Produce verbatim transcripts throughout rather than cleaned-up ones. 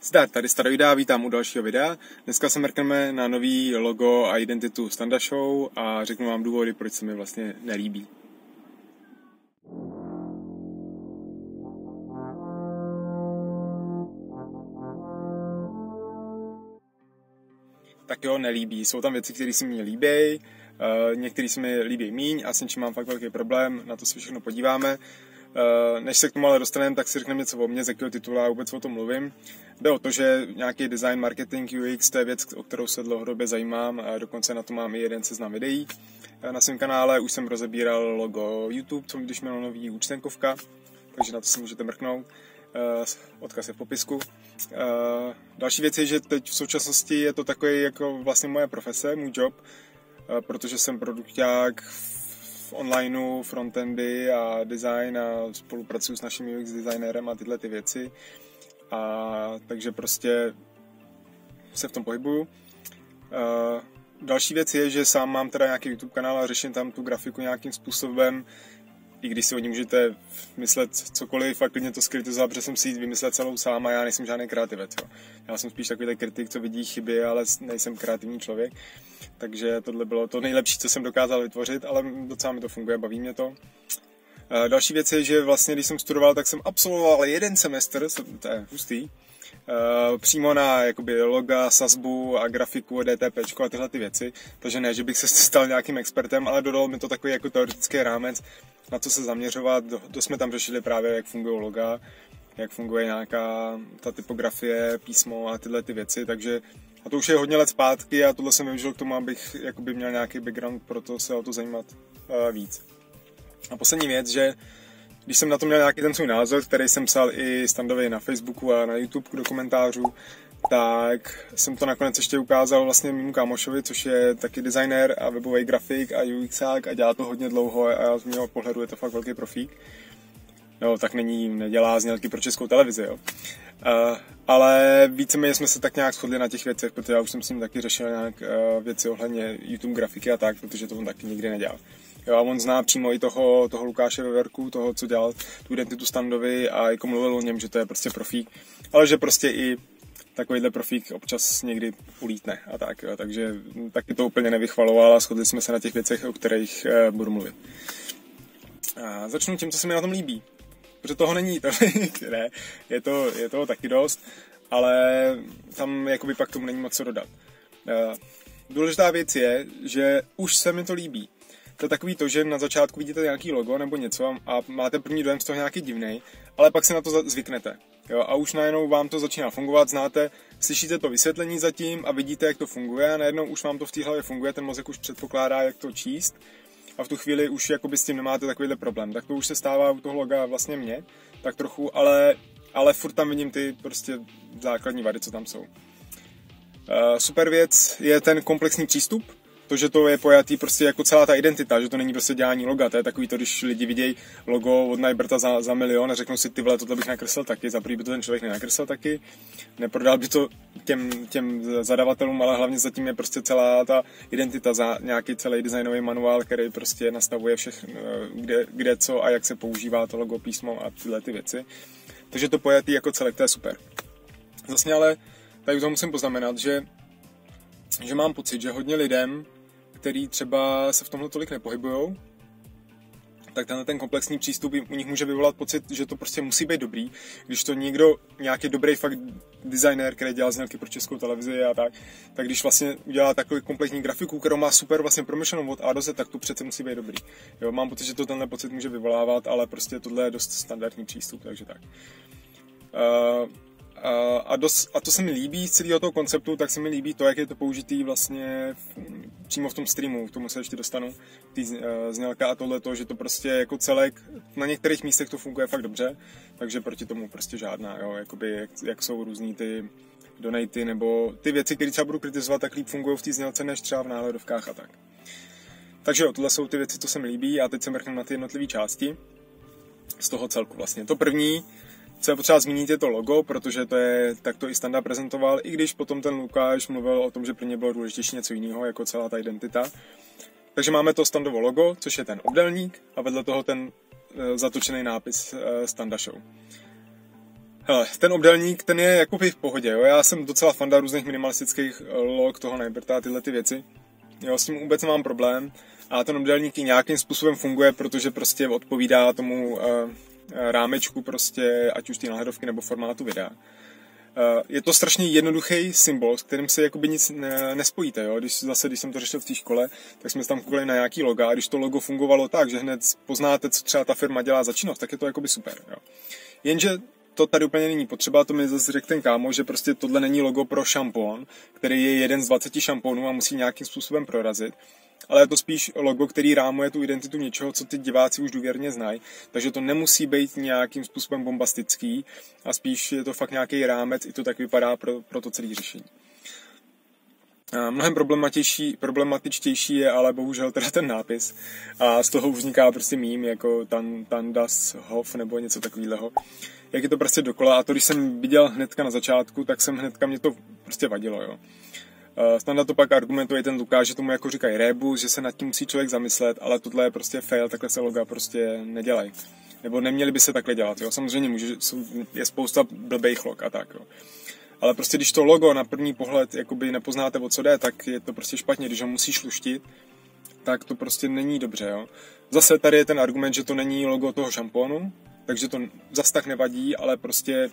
Zdar, tady Staroida, vítám u dalšího videa. Dneska se mrkneme na nový logo a identitu Standa Show a řeknu vám důvody, proč se mi vlastně nelíbí. Tak jo, nelíbí. Jsou tam věci, které se mi líbí, uh, některé se mi líbí míň a s něčím mám fakt velký problém, na to se všechno podíváme. Uh, než se k tomu ale dostaneme, tak si řekneme něco o mně, z jakého titulu já vůbec o tom mluvím. Jde o to, že nějaký design, marketing, U X, to je věc, o kterou se dlouhodobě zajímám, a dokonce na to mám i jeden seznam videí. Na svém kanále už jsem rozebíral logo YouTube, co když mělo nový účtenkovka, takže na to si můžete mrknout. Uh, odkaz je v popisku. Uh, další věc je, že teď v současnosti je to takový jako vlastně moje profese, můj job, uh, protože jsem produkták v onlineu, frontendy a design a spolupracuju s naším U X designérem a tyhle ty věci. A takže prostě se v tom pohybuju. Uh, další věc je, že sám mám teda nějaký YouTube kanál a řeším tam tu grafiku nějakým způsobem, i když si o ní můžete myslet cokoliv a klidně to skritizovat, protože jsem si ji vymyslet celou sám a já nejsem žádný kreativec. Jo. Já jsem spíš takový kritik, co vidí chyby, ale nejsem kreativní člověk. Takže tohle bylo to nejlepší, co jsem dokázal vytvořit, ale docela mi to funguje, baví mě to. Další věc je, že vlastně, když jsem studoval, tak jsem absolvoval jeden semestr, to je hustý, přímo na jakoby loga, sazbu a grafiku, DTPčko a tyhle ty věci. Takže ne, že bych se stal nějakým expertem, ale dodal mi to takový jako teoretický rámec, na co se zaměřovat. To jsme tam řešili právě, jak fungují loga, jak funguje nějaká ta typografie, písmo a tyhle ty věci. Takže a to už je hodně let zpátky a tohle jsem využil k tomu, abych jakoby měl nějaký background, proto se o to zajímat uh, víc. A poslední věc, že když jsem na to měl nějaký ten svůj názor, který jsem psal i Standovi na Facebooku a na YouTube do komentářů, tak jsem to nakonec ještě ukázal vlastně mému kámošovi, což je taky designér a webový grafik a UXák a dělá to hodně dlouho a z mého pohledu je to fakt velký profík. No, tak není, nedělá znělky pro Českou televizi, jo. Uh, ale víceméně jsme se tak nějak shodli na těch věcech, protože já už jsem s ním taky řešil nějak uh, věci ohledně YouTube grafiky a tak, protože to on taky nikdy nedělal. Jo, a on zná přímo i toho, toho Lukáše Veverku, toho, co dělal tu identitu Standovi a jako mluvil o něm, že to je prostě profík, ale že prostě i takovýhle profík občas někdy ulítne a tak, jo, takže taky to úplně nevychvaloval a shodli jsme se na těch věcech, o kterých uh, budu mluvit. A začnu tím, co se mi na tom líbí, protože toho není tolik, ne, je to, je toho taky dost, ale tam jakoby pak tomu není moc co dodat. Uh, důležitá věc je, že už se mi to líbí. To je takový to, že na začátku vidíte nějaký logo nebo něco a máte první dojem z toho nějaký divnej, ale pak se na to zvyknete. Jo? A už najednou vám to začíná fungovat, znáte, slyšíte to vysvětlení zatím a vidíte, jak to funguje a najednou už vám to v té hlavě funguje, ten mozek už předpokládá, jak to číst a v tu chvíli už jakoby s tím nemáte takovýhle problém. Tak to už se stává u toho loga vlastně mně, tak trochu, ale, ale furt tam vidím ty prostě základní vady, co tam jsou. Uh, super věc je ten komplexní přístup. To, že to je pojatý prostě jako celá ta identita, že to není prostě dělání loga, to je takový to, když lidi vidějí logo od Najberta za, za milion a řeknou si, ty vole, tohle bych nakreslil taky, za prvý by to ten člověk nenakreslil taky, neprodal by to těm, těm zadavatelům, ale hlavně zatím je prostě celá ta identita za nějaký celý designový manuál, který prostě nastavuje všechno, kde, kde co a jak se používá to logo, písmo a tyhle ty věci. Takže to pojatý jako celek, to je super. Zase ale tady to musím poznamenat, že, že mám pocit, že hodně lidem, který třeba se v tomhle tolik nepohybujou, tak tenhle ten komplexní přístup u nich může vyvolat pocit, že to prostě musí být dobrý. Když to někdo, nějaký dobrý fakt designér, který dělá znělky pro Českou televizi a tak, tak když vlastně udělá takovou komplexní grafiku, kterou má super vlastně promyšlenou od A do Z, tak to přece musí být dobrý. Jo, mám pocit, že to tenhle pocit může vyvolávat, ale prostě tohle je dost standardní přístup, takže tak. Uh, A, dost, a to se mi líbí z celého toho konceptu, tak se mi líbí to, jak je to použitý vlastně v, přímo v tom streamu, k tomu se ještě dostanu, tý uh, znělka a tohleto, že to prostě jako celek, na některých místech to funguje fakt dobře, takže proti tomu prostě žádná, jo, jakoby jak, jak jsou různý ty donaty nebo ty věci, které třeba budu kritizovat, tak líp fungují v té znělce než třeba v náhledovkách a tak. Takže jo, tohle jsou ty věci, co se mi líbí a teď se mrknu na ty jednotlivé části z toho celku vlastně. To první, co je potřeba zmínit, je to logo, protože to je, tak to i Standa prezentoval, i když potom ten Lukáš mluvil o tom, že pro ně bylo důležitější něco jiného, jako celá ta identita. Takže máme to Standovo logo, což je ten obdélník a vedle toho ten e, zatočený nápis e, Standa Show. Hele, ten obdélník, ten je jakoby v pohodě, jo. Já jsem docela fanda různých minimalistických log toho Najberta, tyhle ty věci. Jo, s tím vůbec nemám problém. A ten obdélník i nějakým způsobem funguje, protože prostě odpovídá tomu uh, rámečku prostě, ať už ty náhledovky nebo formátu videa. Uh, je to strašně jednoduchý symbol, s kterým se jakoby nic ne, nespojíte, jo. Když zase, když jsem to řešil v té škole, tak jsme tam koukali na nějaký loga a když to logo fungovalo tak, že hned poznáte, co třeba ta firma dělá za činnost, tak je to jakoby super, jo. Jenže to tady úplně není potřeba, to mi zase řekl ten kámo, že prostě tohle není logo pro šampon, který je jeden z dvaceti šamponů a musí nějakým způsobem prorazit, ale je to spíš logo, který rámuje tu identitu něčeho, co ty diváci už důvěrně znají, takže to nemusí být nějakým způsobem bombastický a spíš je to fakt nějaký rámec, i to tak vypadá pro, pro to celé řešení. A mnohem problematičtější, problematičtější je ale bohužel teda ten nápis a z toho už vzniká prostě mím jako tan, Tandas Hof nebo něco takového. Jak je to prostě dokola a to, když jsem viděl hnedka na začátku, tak jsem hnedka, mě to prostě vadilo, jo. Standa to pak argumentuje ten Lukáš, že tomu jako říkají rebus, že se nad tím musí člověk zamyslet, ale tohle je prostě fail, takhle se loga prostě nedělají. Nebo neměli by se takhle dělat, jo. Samozřejmě může, je spousta blbejch log a tak, jo. Ale prostě když to logo na první pohled jakoby nepoznáte, o co jde, tak je to prostě špatně, když ho musíš luštit, tak to prostě není dobře, jo. Zase tady je ten argument, že to není logo toho šampónu, takže to zas tak nevadí, ale prostě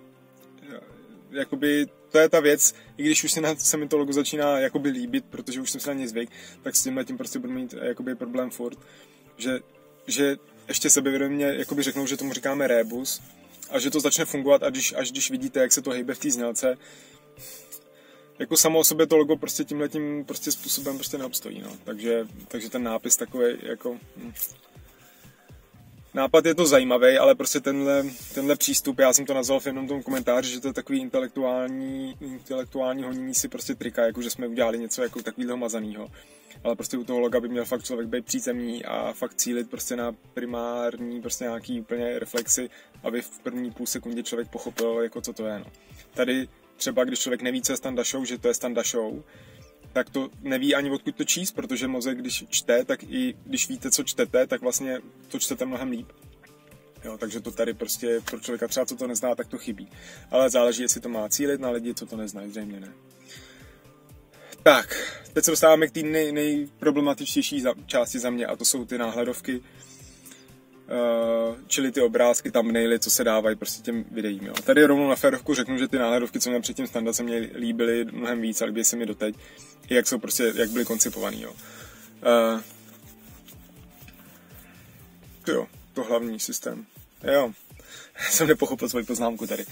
jakoby to je ta věc, i když už se, na, se mi to logo začíná jakoby líbit, protože už jsem se na něj zvyk, tak s tímhle tím prostě budu mít jakoby problém furt, že, že ještě sebevědomě jakoby řeknou, že tomu říkáme rebus a že to začne fungovat, a když, až když vidíte, jak se to hejbe v té znělce, jako samo o sobě to logo prostě tímhletím prostě způsobem prostě neobstojí, no. Takže, takže ten nápis takový jako... Hm. Nápad je to zajímavý, ale prostě tenhle, tenhle přístup, já jsem to nazval v jednom tom komentáři, že to je takový intelektuální, intelektuální honění si prostě trika, jako že jsme udělali něco jako takovýhle mazanýho. Ale prostě u toho loga by měl fakt člověk být přízemní a fakt cílit prostě na primární prostě nějaký úplně reflexy, aby v první půl sekundě člověk pochopil, jako co to je, no. Tady třeba, když člověk neví, co je Standa Show, že to je Standa Show, tak to neví ani odkud to číst, protože mozek, když čte, tak i když víte, co čtete, tak vlastně to čtete mnohem líp. Jo, takže to tady prostě pro člověka třeba, co to nezná, tak to chybí. Ale záleží, jestli to má cílit na lidi, co to neznají, zřejmě ne. Tak, teď se dostáváme k té nej, nejproblematičtější za, části za mě, a to jsou ty náhledovky, uh, čili ty obrázky, thumbnaily, co se dávají prostě těm videím. Jo. Tady rovnou na férovku řeknu, že ty náhledovky, co měl předtím Standa, se mě líbily mnohem víc a líbí se mi doteď, i jak jsou prostě, jak byly koncipovaný. Jo. Uh, to jo, to hlavní systém. Jo, jsem nepochopil svoji poznámku tady.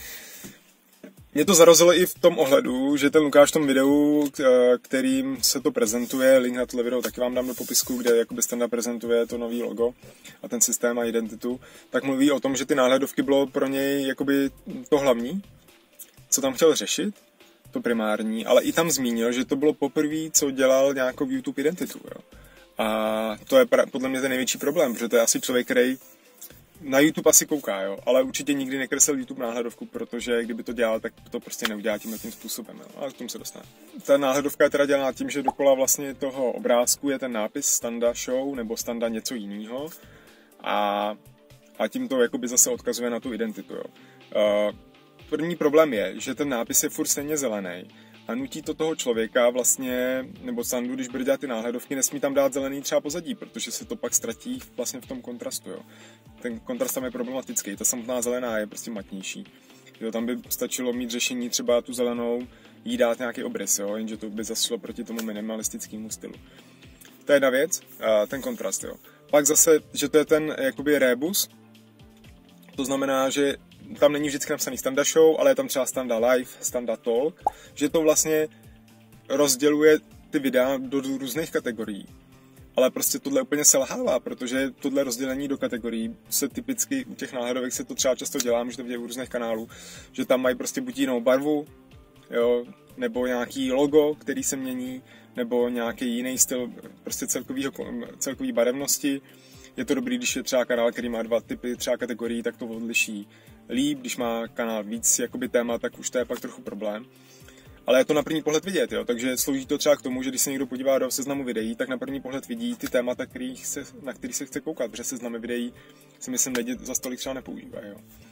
Mě to zarazilo i v tom ohledu, že ten Lukáš v tom videu, kterým se to prezentuje, link na tohle video taky vám dám do popisku, kde jakoby Standa prezentuje to nový logo a ten systém a identitu, tak mluví o tom, že ty náhledovky bylo pro něj jakoby to hlavní, co tam chtěl řešit, to primární, ale i tam zmínil, že to bylo poprvé, co dělal nějakou YouTube identitu. Jo. A to je pra- podle mě ten největší problém, protože to je asi člověk, který na YouTube asi kouká, jo, ale určitě nikdy nekreslil YouTube náhledovku, protože kdyby to dělal, tak to prostě neudělá tímhle tím způsobem, jo, ale k tomu se dostane. Ta náhledovka je teda dělaná tím, že dokola vlastně toho obrázku je ten nápis Standa Show nebo Standa něco jiného a, a tím to jakoby zase odkazuje na tu identitu, jo. Uh, první problém je, že ten nápis je furt stejně zelený a nutí to toho člověka vlastně, nebo Standu, když bude dělat ty náhledovky, nesmí tam dát zelený třeba pozadí, protože se to pak ztratí vlastně v tom kontrastu, jo. Ten kontrast tam je problematický, ta samotná zelená je prostě matnější. Jo, tam by stačilo mít řešení třeba tu zelenou, jí dát nějaký obrys, jo, jenže to by zase šlo proti tomu minimalistickému stylu. To je jedna věc, ten kontrast, jo. Pak zase, že to je ten jakoby rebus, to znamená, že tam není vždycky napsaný Standa Show, ale je tam třeba Standa Live, Standa Talk, že to vlastně rozděluje ty videa do různých kategorií. Ale prostě tohle úplně selhává, protože tohle rozdělení do kategorií se typicky u těch náhledovek se to třeba často dělá, můžete vidět u různých kanálů, že tam mají prostě buď jinou barvu, jo, nebo nějaký logo, který se mění, nebo nějaký jiný styl prostě celkovýho, celkový barevnosti. Je to dobrý, když je třeba kanál, který má dva typy třeba kategorií, tak to odliší líp, když má kanál víc jakoby téma, tak už to je pak trochu problém. Ale je to na první pohled vidět, jo? Takže slouží to třeba k tomu, že když se někdo podívá do seznamu videí, tak na první pohled vidí ty témata, kterých se, na který se chce koukat, protože seznamy videí si myslím lidi za stolik třeba nepoužívají. Jo?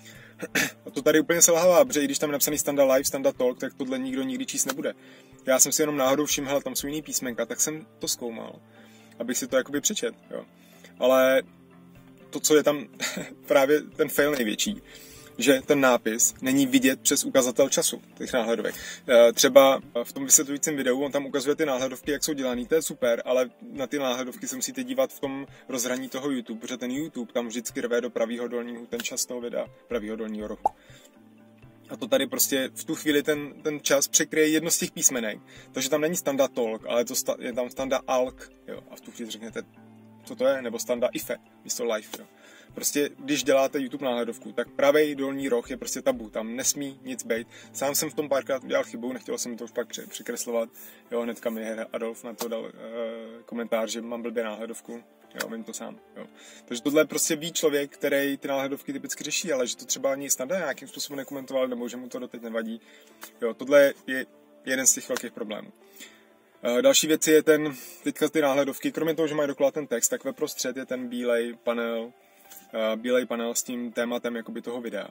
A to tady úplně selhává, protože i když tam je napsaný Standa Live, Standa Talk, tak tohle nikdo nikdy číst nebude. Já jsem si jenom náhodou všiml, hele, tam jsou jiný písmenka, tak jsem to zkoumal, abych si to jakoby přečet, jo. Ale to, co je tam právě ten fail největší, že ten nápis není vidět přes ukazatel času těch náhledovek. Třeba v tom vysvětlujícím videu on tam ukazuje ty náhledovky, jak jsou dělaný, to je super, ale na ty náhledovky se musíte dívat v tom rozhraní toho YouTube, protože ten YouTube tam vždycky rve do pravýho dolního, ten čas toho videa, pravýho dolního rohu. A to tady prostě v tu chvíli ten, ten čas překryje jedno z těch písmenek, takže tam není Standa Talk, ale to sta, je tam Standa Alk, jo, a v tu chvíli řeknete, co to je, nebo Standa Ife, místo Live, jo. Prostě, když děláte YouTube náhledovku, tak pravý dolní roh je prostě tabu, tam nesmí nic být. Sám jsem v tom párkrát udělal chybu, nechtěl jsem to už pak překreslovat. Jo, hnedka mi Adolf na to dal uh, komentář, že mám blbě náhledovku. Jo, vím to sám. Jo. Takže tohle prostě ví člověk, který ty náhledovky typicky řeší, ale že to třeba ani snad nějakým způsobem nekomentoval, nebo že mu to doteď nevadí. Jo, tohle je jeden z těch velkých problémů. Další věc je ten, teďka ty náhledovky, kromě toho, že mají dokola ten text, tak ve prostřed je ten bílej panel, bílej panel s tím tématem jakoby toho videa,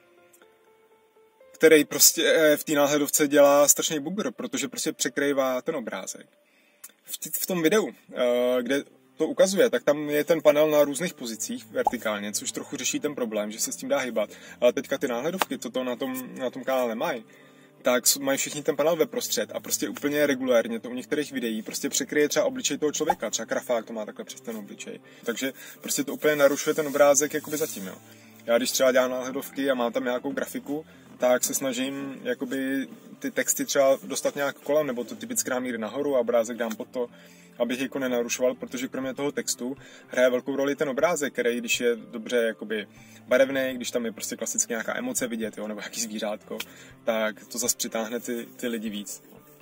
který prostě v té náhledovce dělá strašný bugr, protože prostě překrývá ten obrázek. V tom videu, kde to ukazuje, tak tam je ten panel na různých pozicích vertikálně, což trochu řeší ten problém, že se s tím dá hýbat. Ale teďka ty náhledovky, to na tom, na tom kanále nemají, tak mají všichni ten panel ve prostřed a prostě úplně regulérně to u některých videí prostě překryje třeba obličej toho člověka, třeba Krafák to má takhle přes ten obličej. Takže prostě to úplně narušuje ten obrázek jakoby zatím, jo. Já když třeba dělám náhledovky a mám tam nějakou grafiku, tak se snažím jakoby ty texty třeba dostat nějak kolem, nebo to typicky dám někde nahoru a obrázek dám pod to, abych jako nenarušoval, protože kromě toho textu hraje velkou roli ten obrázek, který když je dobře jakoby barevný, když tam je prostě klasicky nějaká emoce vidět, jo, nebo nějaký zvířátko, tak to zase přitáhne ty, ty lidi víc.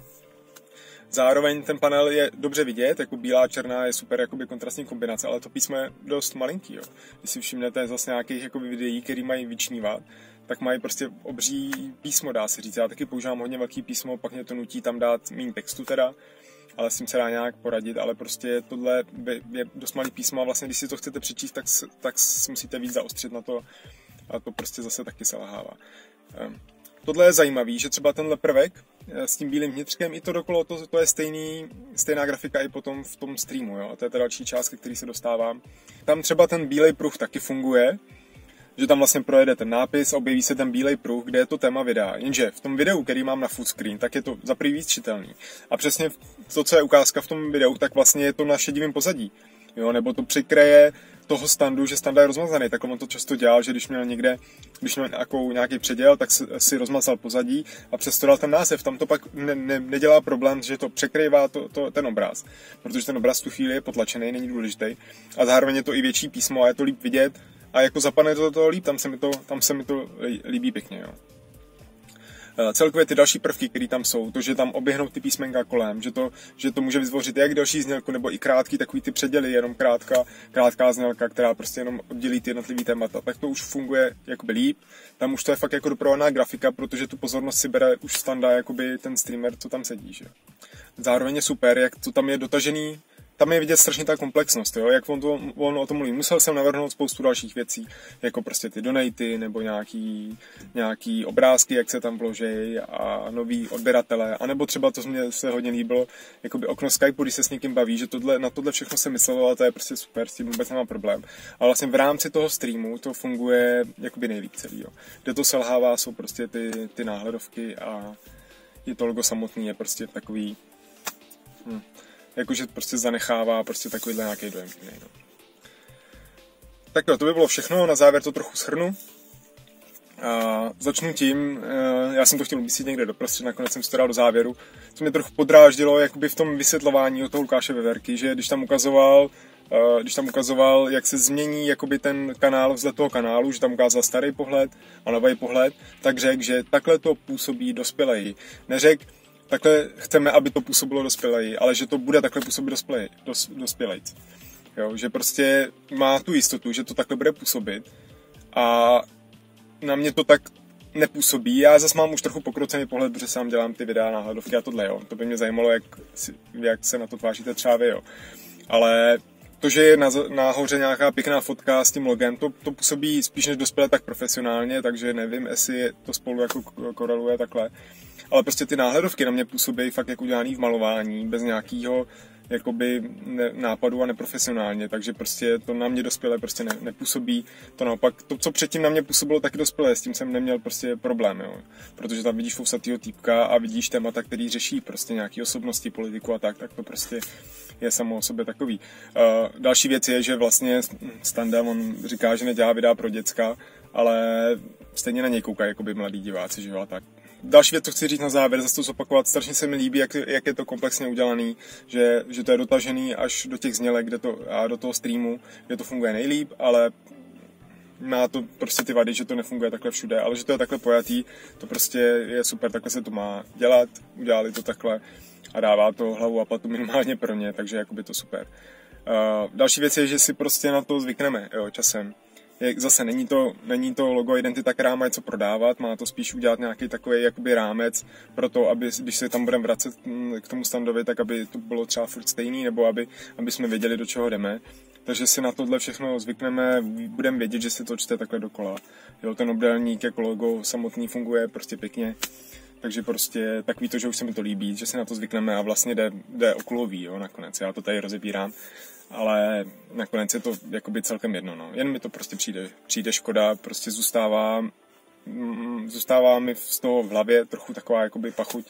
Zároveň ten panel je dobře vidět, jako bílá, černá je super jakoby kontrastní kombinace, ale to písmo je dost malinký, jo. Když si všimnete zase nějakých jakoby videí, který mají vyčnívat, tak mají prostě obří písmo, dá se říct. Já taky používám hodně velký písmo, pak mě to nutí tam dát méně textu teda, ale s tím se dá nějak poradit, ale prostě tohle je dost malý písmo a vlastně, když si to chcete přečíst, tak, tak musíte víc zaostřit na to a to prostě zase taky selhává. Tohle je zajímavý, že třeba tenhle prvek s tím bílým vnitřkem, i to dokolo, to, to je stejný, stejná grafika i potom v tom streamu, jo? A to je ta další část, ke který se dostávám. Tam třeba ten bílej pruh taky funguje, že tam vlastně projede ten nápis a objeví se ten bílej pruh, kde je to téma videa. Jenže v tom videu, který mám na full screen, tak je to za prvý víc čitelný. A přesně to, co je ukázka v tom videu, tak vlastně je to na šedivém pozadí. Jo, nebo to přikryje toho standu, že standa je rozmazaný, tak on to často dělal, že když měl někde, když měl nějakou, nějaký předěl, tak si rozmazal pozadí a přesto dal ten název. Tam to pak ne, ne, nedělá problém, že to překrývá to, to, ten obraz, protože ten obraz tu chvíli je potlačený, není důležitý. A zároveň je to i větší písmo a je to líp vidět a jako zapadne to, to líp, tam se mi to, tam se mi to líbí pěkně. Jo. Celkově ty další prvky, které tam jsou, to, že tam oběhnou ty písmenka kolem, že to, že to může vytvořit jak další znělku, nebo i krátký takový ty předěly, jenom krátká, krátká znělka, která prostě jenom oddělí ty jednotlivý témata, tak to už funguje jakoby líp. Tam už to je fakt jako doprovodná grafika, protože tu pozornost si bere už standa jakoby ten streamer, co tam sedí. Že? Zároveň je super, jak to tam je dotažený. Tam je vidět strašně ta komplexnost, jo? Jak on, to, on o tom mluví. Musel jsem navrhnout spoustu dalších věcí, jako prostě ty donaty, nebo nějaký, nějaký obrázky, jak se tam vloží a nový odběratele, anebo třeba to mě se hodně líbilo, jakoby okno Skypeu, když se s někým baví, že tohle, na tohle všechno se myslelo, a to je prostě super, s tím vůbec nemám problém. A vlastně v rámci toho streamu to funguje jakoby nejlíp celý, jo? Kde to selhává, jsou prostě ty, ty náhledovky a i to logo samotný je prostě takový... Hm. Jakože prostě zanechává prostě takovýhle nějaký dojem. No. Tak jo, to by bylo všechno, na závěr to trochu shrnu. A začnu tím, já jsem to chtěl umístit někde doprostřed, nakonec jsem to dal do závěru, co mě trochu podráždilo jakoby v tom vysvětlování od toho Lukáše Veverky, že když tam ukazoval, když tam ukazoval, jak se změní jakoby ten kanál, vzhled toho kanálu, že tam ukázal starý pohled a nový pohled, tak řekl, že takhle to působí dospělej. Neřekl, takhle chceme, aby to působilo dospělej, ale že to bude takhle působit dospělej, dos, dospělejc. Jo, že prostě má tu jistotu, že to takhle bude působit a na mě to tak nepůsobí. Já zase mám už trochu pokrocený pohled, protože sám dělám ty videa náhledovky a tohle, jo. To by mě zajímalo, jak, jak se na to tváříte třeba vy, jo. Ale to, že je nahoře nějaká pěkná fotka s tím logem, to, to působí spíš než dospělé tak profesionálně, takže nevím, jestli to spolu jako koreluje takhle. Ale prostě ty náhledovky na mě působí fakt jako udělaný v malování, bez nějakého jakoby nápadu a neprofesionálně, takže prostě to na mě dospělé prostě ne, nepůsobí. To naopak, to, co předtím na mě působilo taky dospělé, s tím jsem neměl prostě problém, jo. Protože tam vidíš fousatýho týpka a vidíš témata, který řeší prostě nějaký osobnosti, politiku a tak, tak to prostě je samo o sobě takový. Uh, další věc je, že vlastně Standa, on říká, že nedělá videa pro děcka, ale stejně na něj koukají jakoby mladí diváci, že jo, a tak. Další věc, co chci říct na závěr, zase to zopakovat, strašně se mi líbí, jak, jak je to komplexně udělaný, že, že to je dotažený až do těch znělek, kde to, a do toho streamu, kde to funguje nejlíp, ale má to prostě ty vady, že to nefunguje takhle všude, ale že to je takhle pojatý, to prostě je super, takhle se to má dělat, udělali to takhle a dává to hlavu a patu minimálně pro ně, takže jakoby to super. Uh, další věc je, že si prostě na to zvykneme, jo, časem. Zase není to, není to logo identita, která má něco prodávat, má to spíš udělat nějaký takový jakoby rámec pro to, aby, když se tam budeme vracet k tomu standovi, tak aby to bylo třeba furt stejný, nebo aby, aby jsme věděli, do čeho jdeme. Takže si na tohle všechno zvykneme, budeme vědět, že se to čte takhle dokola. Jo, ten obdélník jako logo samotný funguje prostě pěkně, takže prostě takový to, že už se mi to líbí, že si na to zvykneme a vlastně jde, jde okulový, jo, nakonec. Já to tady rozebírám. Ale nakonec je to jakoby celkem jedno, no. Jen mi to prostě přijde, přijde škoda, prostě zůstává, mm, zůstává mi z toho v hlavě trochu taková jakoby pachuť,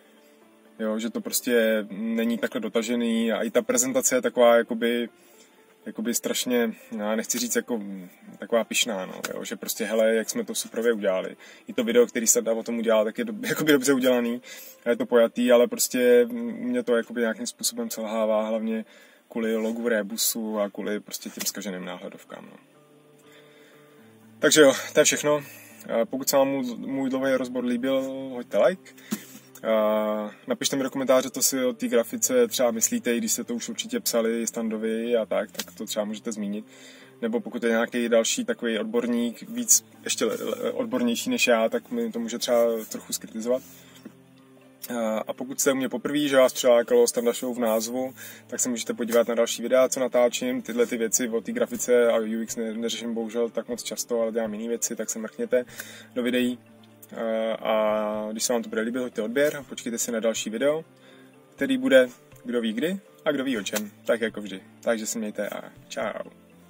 jo, že to prostě není takhle dotažený a i ta prezentace je taková jakoby, jakoby strašně, já nechci říct jako taková pyšná, no, jo, že prostě hele, jak jsme to suprově udělali. I to video, který se dá o tom udělat, tak je do, jakoby dobře udělaný, a je to pojatý, ale prostě mě to jakoby nějakým způsobem selhává, hlavně kvůli logu Rebusu a kvůli prostě těm zkaženým náhledovkám. No. Takže jo, to je všechno. Pokud se vám můj dlouhý rozbor líbil, hoďte like. Napište mi do komentáře, co si o té grafice třeba myslíte, když jste to už určitě psali Standovi a tak, tak to třeba můžete zmínit. Nebo pokud je nějaký další takový odborník, víc ještě odbornější než já, tak mi to může třeba trochu skritizovat. A pokud jste u mě poprvé, že vás přilákalo Standa Show v názvu, tak se můžete podívat na další videa, co natáčím. Tyhle ty věci o té grafice a U X ne, neřeším bohužel tak moc často, ale dělám jiné věci, tak se mrkněte do videí. A když se vám to bude líbit, hoďte odběr a počkejte si na další video, který bude kdo ví kdy a kdo ví o čem, tak jako vždy. Takže se mějte a čau.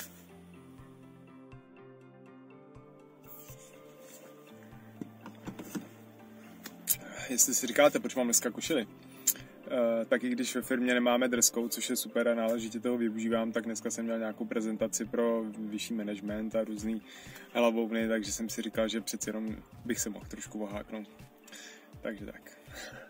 Jestli si říkáte, proč mám dneska košili, uh, tak i když ve firmě nemáme dress code, což je super a náležitě toho využívám, tak dneska jsem měl nějakou prezentaci pro vyšší management a různý hlavovny, takže jsem si říkal, že přeci jenom bych se mohl trošku oháknout. Takže tak.